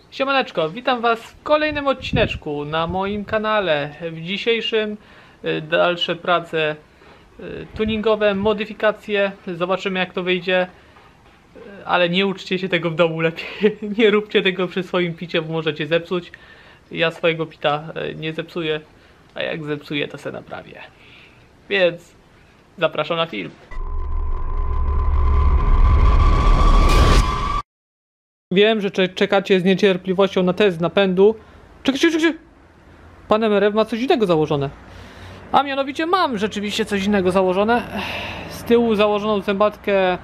Siemaneczko, witam was w kolejnym odcineczku na moim kanale. W dzisiejszym dalsze prace tuningowe, modyfikacje. Zobaczymy jak to wyjdzie. Ale nie uczcie się tego w domu lepiej. Nie róbcie tego przy swoim picie, bo możecie zepsuć. Ja swojego pita nie zepsuję, a jak zepsuję to se naprawię. Więc zapraszam na film. Wiem, że czekacie z niecierpliwością na test napędu. Czekajcie. Pan MRF ma coś innego założone. A mianowicie mam rzeczywiście coś innego założone. Z tyłu założoną zębatkę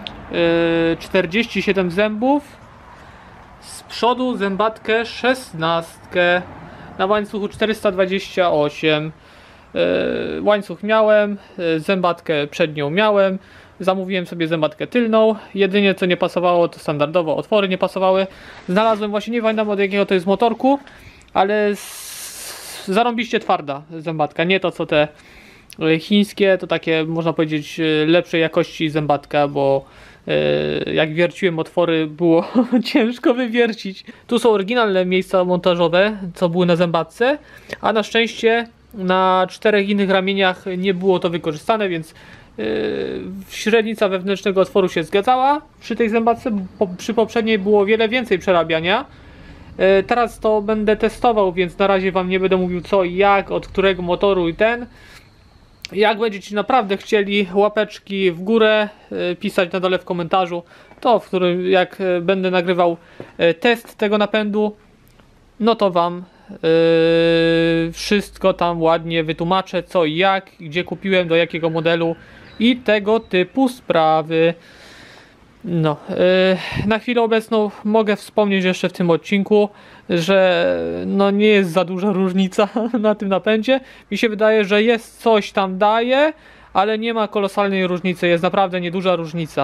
47 zębów. Z przodu zębatkę 16 na łańcuchu 428. Łańcuch miałem, zębatkę przednią miałem. Zamówiłem sobie zębatkę tylną. Jedynie co nie pasowało to standardowo otwory nie pasowały. Znalazłem właśnie, nie pamiętam od jakiego to jest motorku, ale zarąbiście twarda zębatka. Nie to co te chińskie, to takie można powiedzieć lepszej jakości zębatka, bo jak wierciłem otwory było ciężko wywiercić. Tu są oryginalne miejsca montażowe, co były na zębatce, a na szczęście na 4 innych ramieniach nie było to wykorzystane, więc średnica wewnętrznego otworu się zgadzała przy tej zębatce. Przy poprzedniej było wiele więcej przerabiania. Teraz to będę testował, więc na razie wam nie będę mówił co i jak, od którego motoru i ten. Jak będziecie naprawdę chcieli, łapeczki w górę, pisać na dole w komentarzu, to w którym jak będę nagrywał test tego napędu, no to wam wszystko tam ładnie wytłumaczę, co i jak, gdzie kupiłem, do jakiego modelu i tego typu sprawy. No, na chwilę obecną mogę wspomnieć jeszcze w tym odcinku, że no nie jest za duża różnica na tym napędzie. Mi się wydaje, że jest coś tam daje, ale nie ma kolosalnej różnicy, jest naprawdę nieduża różnica.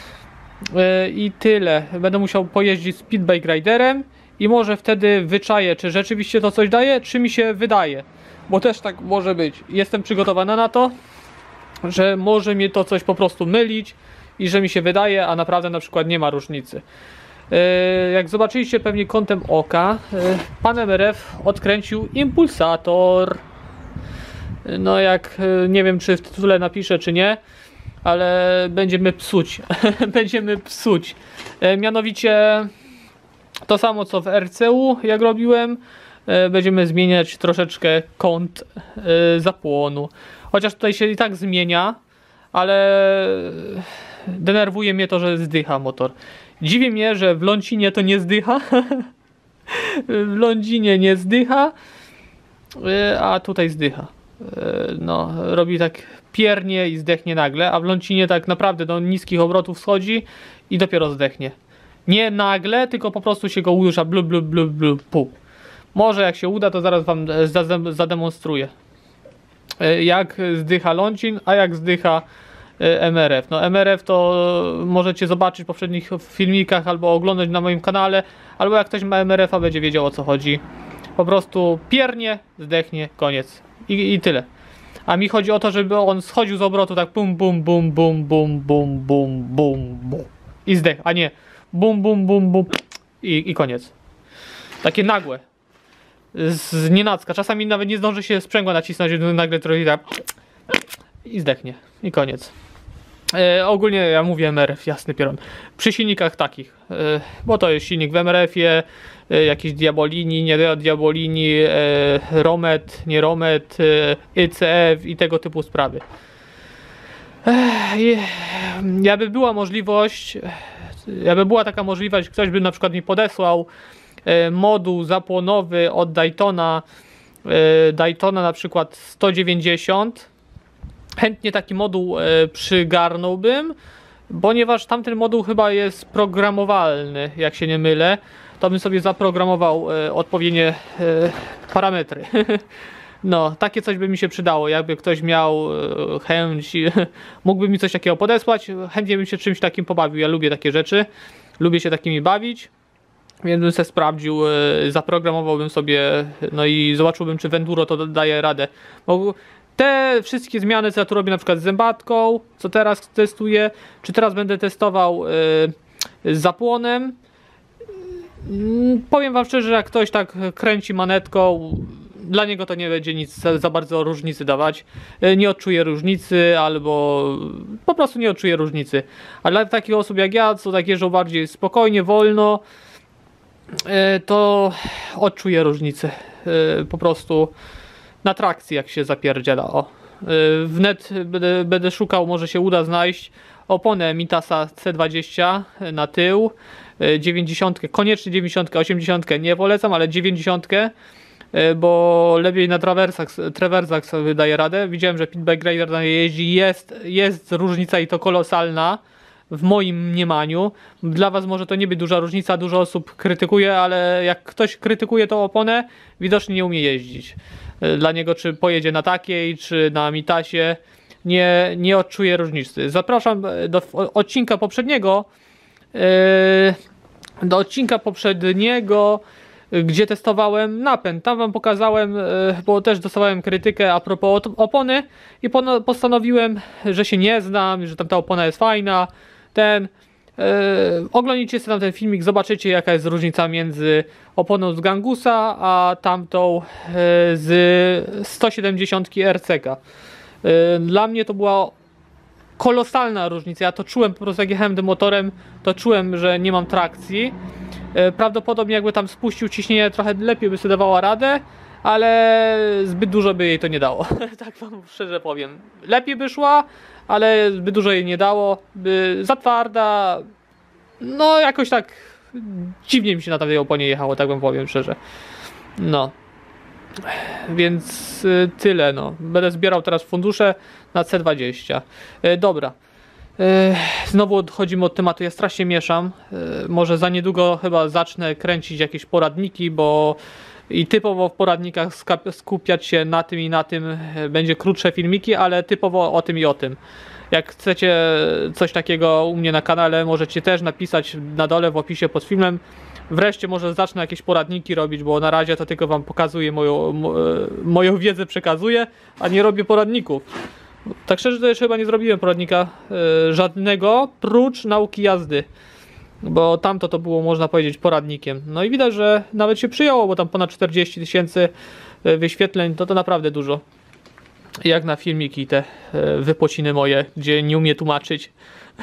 I tyle. Będę musiał pojeździć Speedbike Riderem i może wtedy wyczaję, czy rzeczywiście to coś daje, czy mi się wydaje. Bo też tak może być. Jestem przygotowany na to, że może mnie to coś po prostu mylić i że mi się wydaje, a naprawdę na przykład nie ma różnicy. Jak zobaczyliście pewnie kątem oka, pan MRF odkręcił impulsator. No jak nie wiem czy w tytule napiszę czy nie, ale będziemy psuć. Będziemy psuć. Mianowicie to samo co w RCU jak robiłem. Będziemy zmieniać troszeczkę kąt zapłonu. Chociaż tutaj się i tak zmienia, ale denerwuje mnie to, że zdycha motor. Dziwi mnie, że w Lącinie to nie zdycha. W Londzinie nie zdycha, a tutaj zdycha. No, robi tak piernie i zdechnie nagle, a w Lącinie tak naprawdę do niskich obrotów schodzi i dopiero zdechnie. Nie nagle, tylko po prostu się go uderza blu blu blu blu pu. Może jak się uda, to zaraz wam zademonstruję, jak zdycha Lącin, a jak zdycha MRF. No MRF to możecie zobaczyć w poprzednich filmikach albo oglądać na moim kanale, albo jak ktoś ma MRF-a będzie wiedział o co chodzi. Po prostu piernie, zdechnie, koniec. I tyle. A mi chodzi o to, żeby on schodził z obrotu tak bum bum bum bum bum bum bum bum bum i zdech, a nie bum bum bum bum i koniec. Takie nagłe. Z nienacka. Czasami nawet nie zdąży się sprzęgła nacisnąć, nagle trochę tak i zdechnie. I koniec. Ogólnie ja mówię MRF, jasny pieron. Przy silnikach takich, bo to jest silnik w MRF-ie, jakiś Diabolini, nie Diabolini, Romet, nie Romet, ICF i tego typu sprawy. Jakby była taka możliwość, ktoś by na przykład mi podesłał moduł zapłonowy od Daytona, na przykład 190, chętnie taki moduł przygarnąłbym, ponieważ tamten moduł chyba jest programowalny, jak się nie mylę, to bym sobie zaprogramował odpowiednie parametry. No, takie coś by mi się przydało, jakby ktoś miał chęć, mógłby mi coś takiego podesłać, chętnie bym się czymś takim pobawił, ja lubię takie rzeczy, lubię się takimi bawić. Więc bym sobie sprawdził, zaprogramowałbym sobie, no i zobaczyłbym czy w Enduro to daje radę. Bo te wszystkie zmiany co ja tu robię na przykład z zębatką, co teraz testuję, czy teraz będę testował z zapłonem, Powiem wam szczerze, że jak ktoś tak kręci manetką, dla niego to nie będzie nic za bardzo różnicy dawać. Nie odczuje różnicy, albo po prostu nie odczuje różnicy. A dla takich osób jak ja, co tak jeżdżą bardziej spokojnie, wolno, to odczuje różnicę. Po prostu na trakcji, jak się zapierdziela. O. Wnet będę szukał, może się uda znaleźć oponę Mitasa C20 na tył, 90, koniecznie 90, 80 nie polecam, ale 90, bo lepiej na trawersach sobie daje radę. Widziałem, że Pitback Rider na niej jeździ, jest różnica i to kolosalna w moim mniemaniu. Dla was może to nie być duża różnica, dużo osób krytykuje, ale jak ktoś krytykuje tą oponę, widocznie nie umie jeździć. Dla niego czy pojedzie na takiej, czy na Mitasie, nie odczuje różnicy. Zapraszam do odcinka poprzedniego, gdzie testowałem napęd. Tam wam pokazałem, bo też dostawałem krytykę a propos opony i postanowiłem, że się nie znam, że tam ta opona jest fajna. Oglądajcie sobie tam ten filmik, zobaczycie jaka jest różnica między oponą z Gangusa a tamtą z 170 RCK. Dla mnie to była kolosalna różnica. Ja to czułem po prostu, jak jechałem tym motorem, to czułem, że nie mam trakcji. Prawdopodobnie jakby tam spuścił ciśnienie, trochę lepiej by sobie dawała radę, ale zbyt dużo by jej to nie dało. Tak wam szczerze powiem. Lepiej by szła, ale zbyt dużo jej nie dało. By za twarda. No jakoś tak dziwnie mi się na tej oponie jechało, tak wam powiem szczerze. No. Więc tyle, no. Będę zbierał teraz fundusze na C20. Dobra. Znowu odchodzimy od tematu, ja strasznie mieszam. Może za niedługo chyba zacznę kręcić jakieś poradniki, bo i typowo w poradnikach skupiać się na tym i na tym. Będzie krótsze filmiki, ale typowo o tym i o tym. Jak chcecie coś takiego u mnie na kanale, możecie też napisać na dole w opisie pod filmem. Wreszcie może zacznę jakieś poradniki robić, bo na razie to tylko wam pokazuję, moją wiedzę przekazuję, a nie robię poradników. Tak szczerze to jeszcze chyba nie zrobiłem poradnika żadnego, prócz nauki jazdy. Bo tamto to było, można powiedzieć, poradnikiem. No i widać, że nawet się przyjęło, bo tam ponad 40 000 wyświetleń, to naprawdę dużo. Jak na filmiki te wypociny moje, gdzie nie umiem tłumaczyć.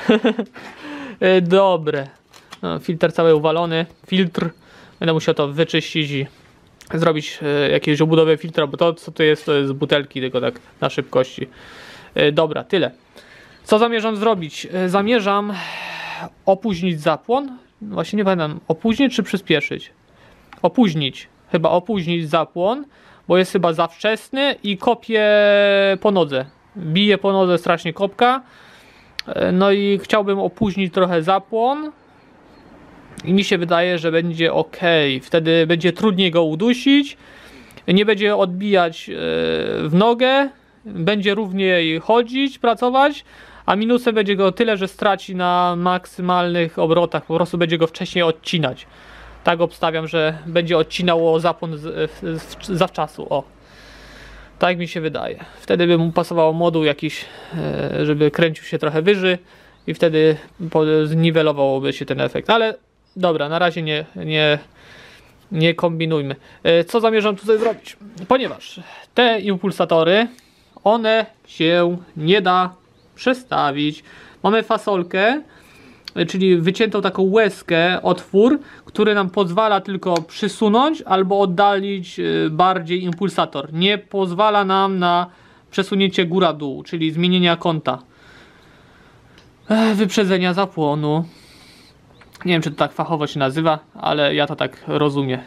Dobre. No, filtr cały uwalony. Filtr. Będę musiał to wyczyścić i zrobić jakieś obudowę filtra, bo to co to jest z butelki, tylko tak na szybkości. Dobra, tyle. Co zamierzam zrobić? Zamierzam opóźnić zapłon. Właśnie nie pamiętam, opóźnić czy przyspieszyć? Opóźnić. Chyba opóźnić zapłon, bo jest chyba za wczesny i kopię po nodze. Bije po nodze strasznie kopka. No i chciałbym opóźnić trochę zapłon. I mi się wydaje, że będzie ok. Wtedy będzie trudniej go udusić. Nie będzie odbijać w nogę. Będzie równiej chodzić, pracować. A minusem będzie go tyle, że straci na maksymalnych obrotach. Po prostu będzie go wcześniej odcinać. Tak obstawiam, że będzie odcinało zapłon zawczasu. O. Tak mi się wydaje. Wtedy by mu pasowało moduł jakiś, żeby kręcił się trochę wyżej. I wtedy zniwelowałoby się ten efekt. Ale dobra, na razie nie kombinujmy. Co zamierzam tutaj zrobić? Ponieważ te impulsatory, one się nie da przestawić. Mamy fasolkę, czyli wyciętą taką łezkę, otwór, który nam pozwala tylko przysunąć albo oddalić bardziej impulsator. Nie pozwala nam na przesunięcie góra-dół, czyli zmienienia kąta. Wyprzedzenia zapłonu. Nie wiem, czy to tak fachowo się nazywa, ale ja to tak rozumiem.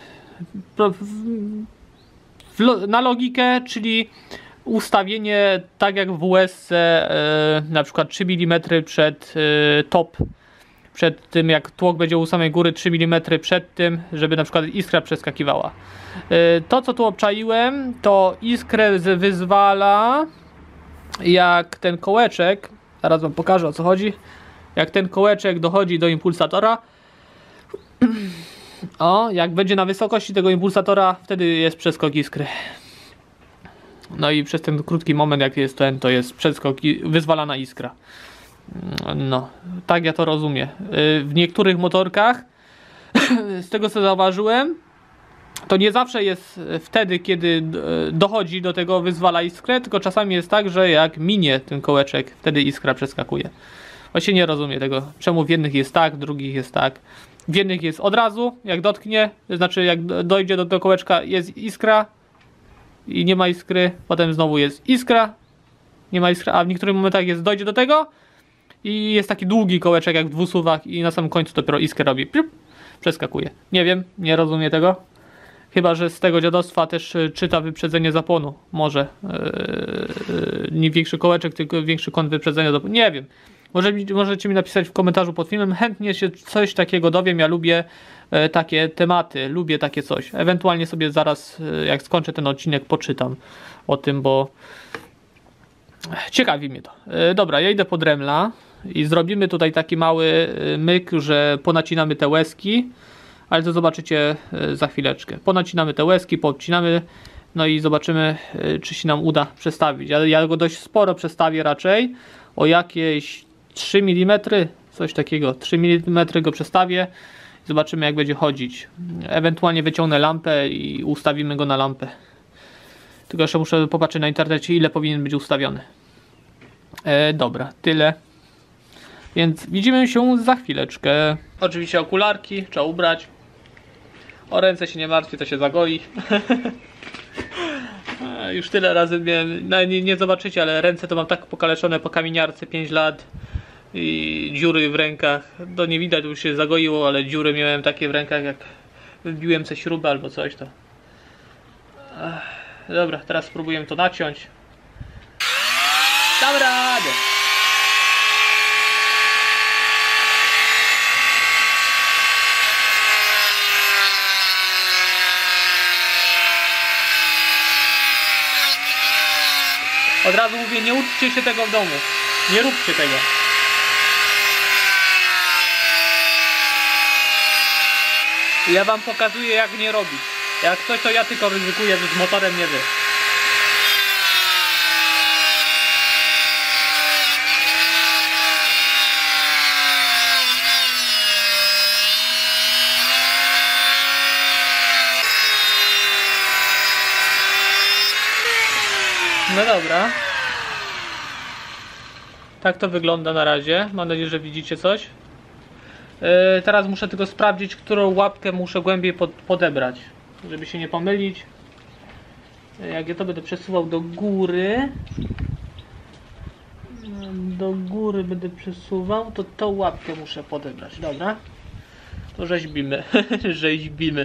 Na logikę, czyli ustawienie tak jak w łezce, na przykład 3 mm przed top, przed tym jak tłok będzie u samej góry, 3 mm przed tym, żeby na przykład iskra przeskakiwała. To co tu obczaiłem, to iskrę wyzwala jak ten kołeczek, zaraz wam pokażę o co chodzi, jak ten kołeczek dochodzi do impulsatora. O, jak będzie na wysokości tego impulsatora, wtedy jest przeskok iskry. No i przez ten krótki moment, jak jest to jest przeskok, wyzwalana iskra. No, tak ja to rozumiem. W niektórych motorkach z tego co zauważyłem, to nie zawsze jest wtedy, kiedy dochodzi do tego, wyzwala iskrę, tylko czasami jest tak, że jak minie ten kołeczek, wtedy iskra przeskakuje. Właśnie nie rozumiem tego, czemu w jednych jest tak, w drugich jest tak. W jednych jest od razu, jak dotknie, to znaczy jak dojdzie do kołeczka, jest iskra i nie ma iskry, potem znowu jest iskra, nie ma iskry, a w niektórych momentach dojdzie do tego i jest taki długi kołeczek jak w dwusuwach i na samym końcu dopiero iskrę robi, piup, przeskakuje. Nie wiem, nie rozumiem tego. Chyba że z tego dziadostwa też czyta wyprzedzenie zapłonu. Może nie większy kołeczek, tylko większy kąt wyprzedzenia zapłonu. Nie wiem. Możecie mi napisać w komentarzu pod filmem. Chętnie się coś takiego dowiem. Ja lubię takie tematy, lubię takie coś. Ewentualnie sobie zaraz, jak skończę ten odcinek, poczytam o tym, bo ciekawi mnie to. Dobra, ja idę po Dremla i zrobimy tutaj taki mały myk, że ponacinamy te łezki. Ale to zobaczycie za chwileczkę. Ponacinamy te łezki, poobcinamy, no i zobaczymy, czy się nam uda przestawić. Ja go dość sporo przestawię raczej, o jakieś 3 mm, coś takiego, 3 mm go przestawię. Zobaczymy, jak będzie chodzić. Ewentualnie wyciągnę lampę i ustawimy go na lampę. Tylko jeszcze muszę popatrzeć na internecie, ile powinien być ustawiony. Dobra, tyle. Więc widzimy się za chwileczkę. Oczywiście okularki trzeba ubrać. O ręce się nie martwię, to się zagoi. Już tyle razy miałem, no, nie zobaczycie, ale ręce to mam tak pokaleczone po kamieniarce 5 lat. I dziury w rękach. To nie widać, już się zagoiło, ale dziury miałem takie w rękach, jak wbiłem sobie śrubę albo coś to. Dobra, teraz spróbuję to naciąć. Dam radę! Od razu mówię, nie uczcie się tego w domu. Nie róbcie tego. Ja wam pokazuję, jak nie robić. Jak coś, to ja tylko ryzykuję, że z motorem nie wy. No dobra. Tak to wygląda na razie. Mam nadzieję, że widzicie coś. Teraz muszę tylko sprawdzić, którą łapkę muszę głębiej podebrać, żeby się nie pomylić. Jak ja to będę przesuwał do góry, będę przesuwał, to tą łapkę muszę podebrać. Dobra. To rzeźbimy. Rzeźbimy.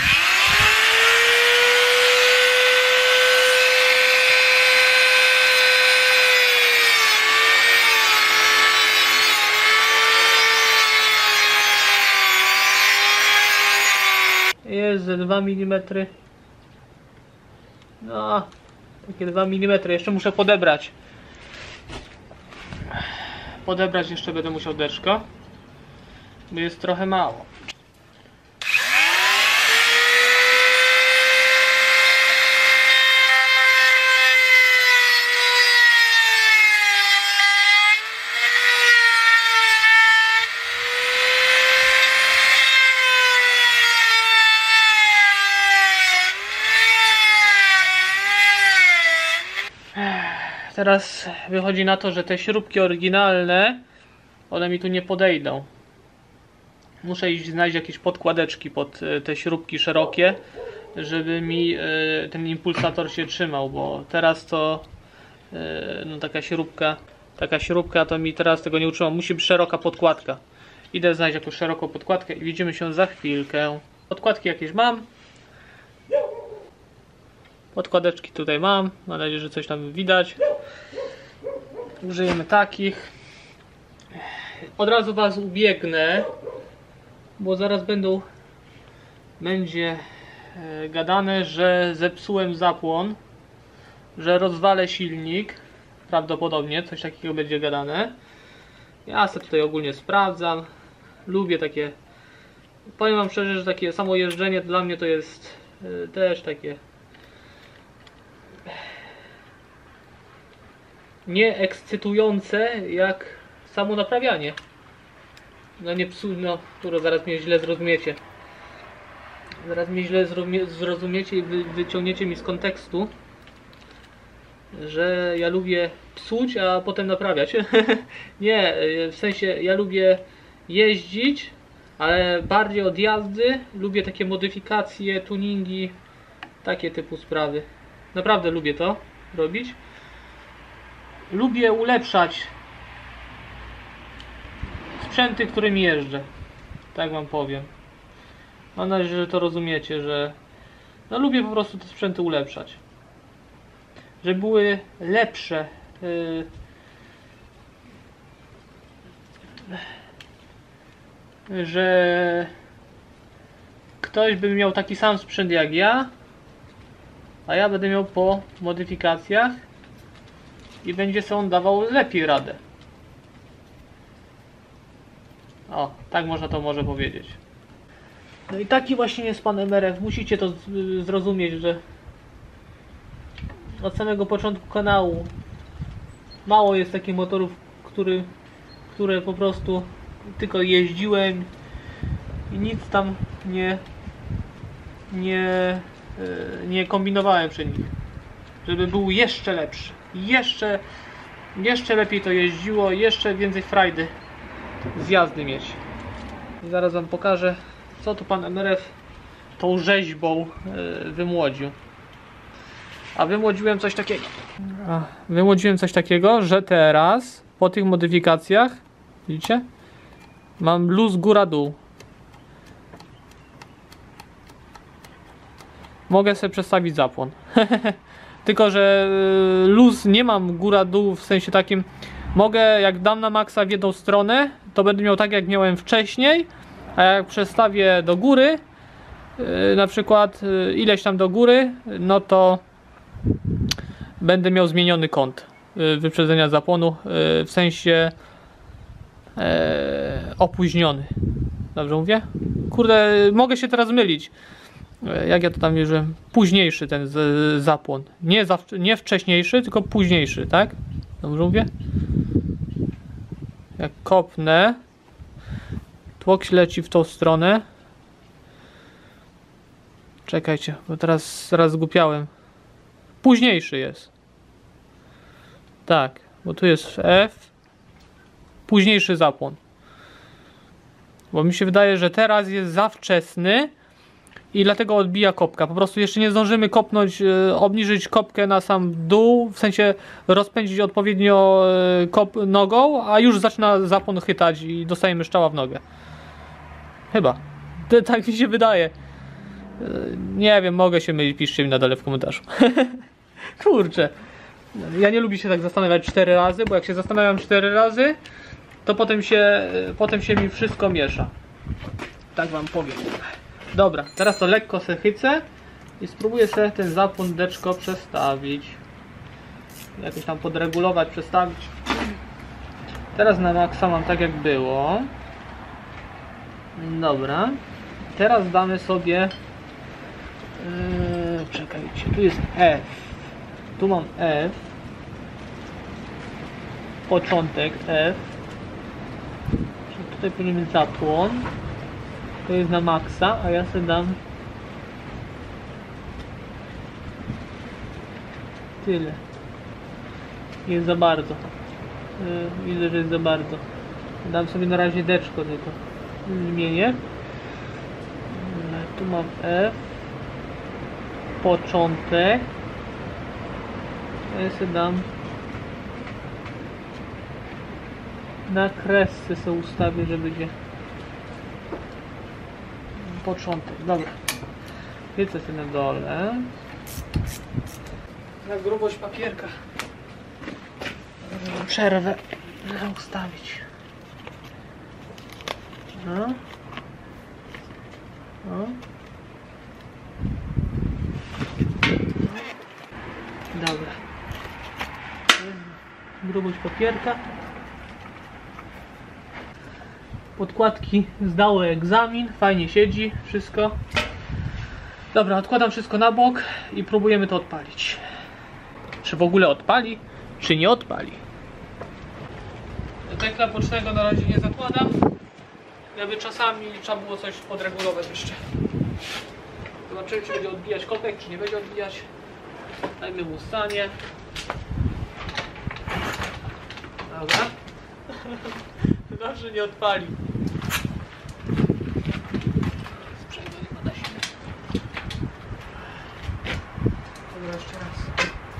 Jest ze 2 mm. No, takie 2 mm. Jeszcze muszę podebrać. Podebrać jeszcze będę musiał deczko, bo jest trochę mało. Teraz wychodzi na to, że te śrubki oryginalne, one mi tu nie podejdą. Muszę iść znaleźć jakieś podkładeczki pod te śrubki szerokie, żeby mi ten impulsator się trzymał, bo teraz to no taka śrubka to mi teraz tego nie utrzyma. Musi być szeroka podkładka. Idę znaleźć jakąś szeroką podkładkę i widzimy się za chwilkę. Podkładki jakieś mam. Podkładeczki tutaj mam. Mam nadzieję, że coś tam widać. Użyjemy takich. Od razu was ubiegnę, bo zaraz będzie gadane, że zepsułem zapłon, że rozwalę silnik. Prawdopodobnie coś takiego będzie gadane. Ja sobie tutaj ogólnie sprawdzam. Lubię takie. Powiem wam szczerze, że takie samo jeżdżenie dla mnie to jest też takie nie ekscytujące jak samo naprawianie. No nie psu, no, które zaraz mnie źle zrozumiecie. Zaraz mnie źle zrozumiecie i wyciągniecie mi z kontekstu, że ja lubię psuć, a potem naprawiać. Nie, w sensie ja lubię jeździć, ale bardziej od jazdy. Lubię takie modyfikacje, tuningi, takie typu sprawy. Naprawdę lubię to robić. Lubię ulepszać sprzęty, którymi jeżdżę. Tak wam powiem. Mam nadzieję, że to rozumiecie, że no lubię po prostu te sprzęty ulepszać. Żeby były lepsze. Że ktoś by miał taki sam sprzęt jak ja, a ja będę miał po modyfikacjach i będzie sobie on dawał lepiej radę. O, tak można to może powiedzieć. No i taki właśnie jest pan MRF. Musicie to zrozumieć, że od samego początku kanału mało jest takich motorów, które po prostu tylko jeździłem i nic tam nie kombinowałem przy nich, żeby był jeszcze lepszy, jeszcze lepiej to jeździło, jeszcze więcej frajdy z jazdy mieć. I zaraz wam pokażę, co tu pan MRF tą rzeźbą wymłodził. A wymłodziłem coś takiego, że teraz po tych modyfikacjach, widzicie, mam luz góra-dół. Mogę sobie przestawić zapłon. Tylko że luz nie mam góra-dół w sensie takim. Mogę, jak dam na maksa w jedną stronę, to będę miał tak jak miałem wcześniej, a jak przestawię do góry, na przykład ileś tam do góry, no to będę miał zmieniony kąt wyprzedzenia zapłonu, w sensie opóźniony. Dobrze mówię? Kurde, mogę się teraz mylić. Jak ja to tam mierzyłem? Późniejszy ten zapłon. Nie wcześniejszy, tylko późniejszy, tak? Dobrze mówię? Jak kopnę, tłok leci w tą stronę. Czekajcie, bo teraz zgłupiałem. Późniejszy jest. Tak, bo tu jest F. Późniejszy zapłon. Bo mi się wydaje, że teraz jest za wczesny i dlatego odbija kopka. Po prostu jeszcze nie zdążymy kopnąć, obniżyć kopkę na sam dół, w sensie rozpędzić odpowiednio nogą, a już zaczyna zapłon chytać i dostajemy strzała w nogę. Chyba. Tak mi się wydaje. Nie wiem, mogę się mylić, piszcie mi na dole w komentarzu. Kurczę. Ja nie lubię się tak zastanawiać 4 razy, bo jak się zastanawiam 4 razy, to potem się mi wszystko miesza. Tak wam powiem. Dobra, teraz to lekko se chycę i spróbuję sobie ten zapłon deczko przestawić. Jakoś tam podregulować, przestawić. Teraz na maksa mam tak jak było. Dobra. Teraz damy sobie... czekajcie, tu jest F. Tu mam F. Początek F. Tutaj powinien być zapłon. To jest na maksa, a ja sobie dam tyle. Jest za bardzo. Widzę, że jest za bardzo. Dam sobie na razie deczko tylko. Zmienię. Tu mam F. Początek. Ja sobie dam na kresce sobie ustawię, że będzie początek. Dobra. Wiedzę sobie na dole. Na grubość papierka. Przerwę ustawić. No. No. Dobra. Grubość papierka. Podkładki zdały egzamin, fajnie siedzi wszystko. Dobra, odkładam wszystko na bok i próbujemy to odpalić. Czy w ogóle odpali, czy nie odpali. Dekla bocznego na razie nie zakładam. Jakby czasami trzeba było coś podregulować jeszcze. Zobaczymy, czy będzie odbijać kopek, czy nie będzie odbijać. Dajmy mu stanie. Dobra. Dobrze, nie odpali. Sprzęgło nie da się. Dobra, jeszcze raz.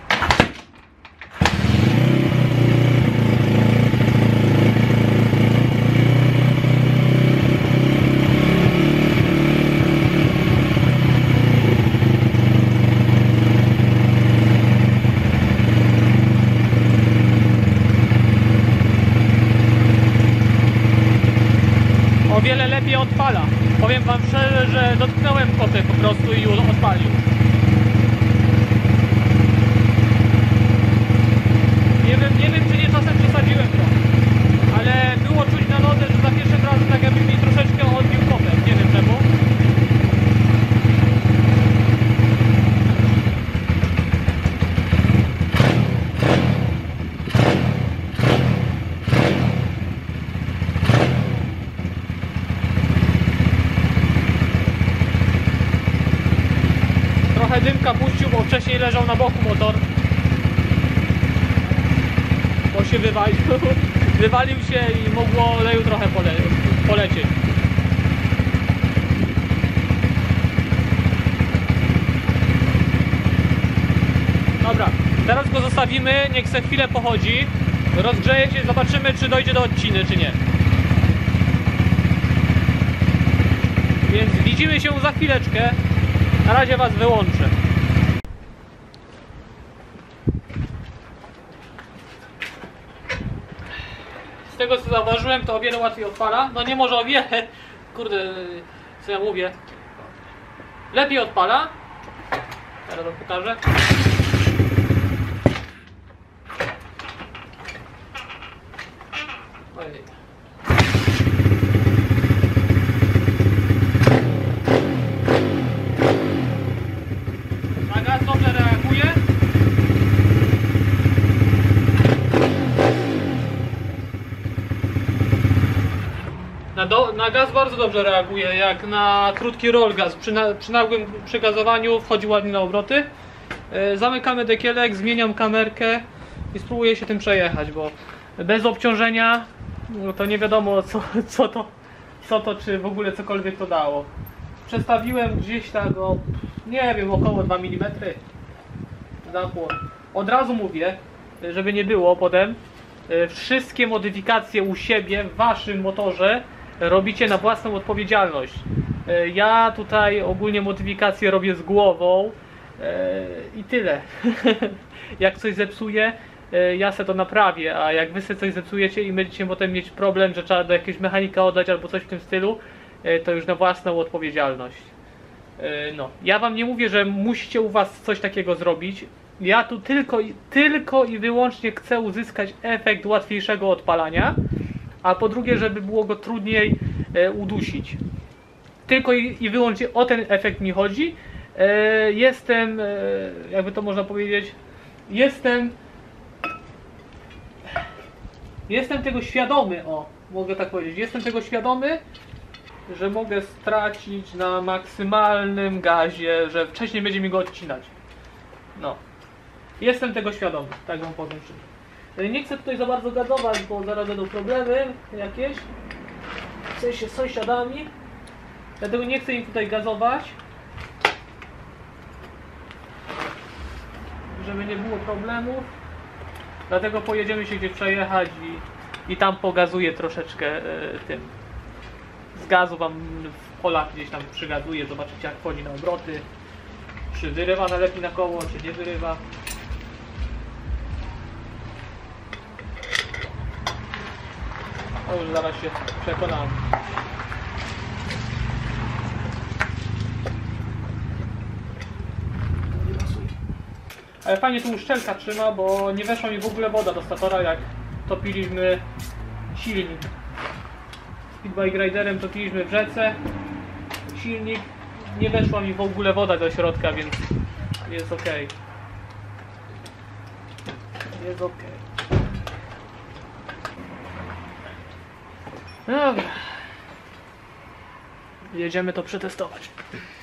O wiele lepiej odpala. Powiem wam szczerze, że dotknąłem kopy po prostu i odpalił. Nie wiem czy nie czasem przesadziłem to. Ale było czuć na nodze, że za pierwszym razem tak jakby mi troszeczkę odbił kopę. Nie wiem czemu. Trochę dymka puścił, bo wcześniej leżał na boku motor. Bo się wywalił. Wywalił się i mogło oleju trochę polecieć. Dobra, teraz go zostawimy, niech se chwilę pochodzi. Rozgrzeje się, zobaczymy czy dojdzie do odciny, czy nie. Więc widzimy się za chwileczkę. Na razie was wyłączę. Z tego co zauważyłem, to o wiele łatwiej odpala. No nie może o wiele. Kurde, co ja mówię. Lepiej odpala. Teraz to pokażę. Ojej. Na gaz dobrze reaguje. Na gaz bardzo dobrze reaguje, jak na krótki roll gaz. Przy nagłym przygazowaniu wchodzi ładnie na obroty. Zamykamy dekielek, zmieniam kamerkę i spróbuję się tym przejechać, bo bez obciążenia no to nie wiadomo co to, czy w ogóle cokolwiek to dało. Przestawiłem gdzieś tak o, nie wiem, około 2 mm zapłon. Od razu mówię, żeby nie było potem, wszystkie modyfikacje u siebie w waszym motorze robicie na własną odpowiedzialność. Ja tutaj ogólnie modyfikacje robię z głową i tyle. Jak coś zepsuję, ja se to naprawię, a jak wy sobie coś zepsujecie i będziecie potem mieć problem, że trzeba do jakiegoś mechanika oddać albo coś w tym stylu, to już na własną odpowiedzialność. No, ja wam nie mówię, że musicie u was coś takiego zrobić. Ja tu tylko i wyłącznie chcę uzyskać efekt łatwiejszego odpalania, a po drugie, żeby było go trudniej udusić. Tylko i wyłącznie o ten efekt mi chodzi. Jestem, jakby to można powiedzieć, jestem tego świadomy, o, mogę tak powiedzieć, jestem tego świadomy, że mogę stracić na maksymalnym gazie, że wcześniej będzie mi go odcinać. No. Jestem tego świadomy, tak wam powiem szczerze. Nie chcę tutaj za bardzo gazować, bo zaraz będą problemy jakieś. W sensie z sąsiadami. Dlatego nie chcę im tutaj gazować. Żeby nie było problemów. Dlatego pojedziemy się gdzieś przejechać i tam pogazuję troszeczkę tym. Z gazu wam w polach gdzieś tam przygazuję. Zobaczycie jak wchodzi na obroty. Czy wyrywa najlepiej na koło, czy nie wyrywa. O, już zaraz się przekonamy. Ale fajnie tu uszczelka trzyma, bo nie weszła mi w ogóle woda do statora, jak topiliśmy silnik. Speedbike Riderem topiliśmy w rzece silnik. Nie weszła mi w ogóle woda do środka, więc jest ok. Jest ok. Dobra. Jedziemy to przetestować.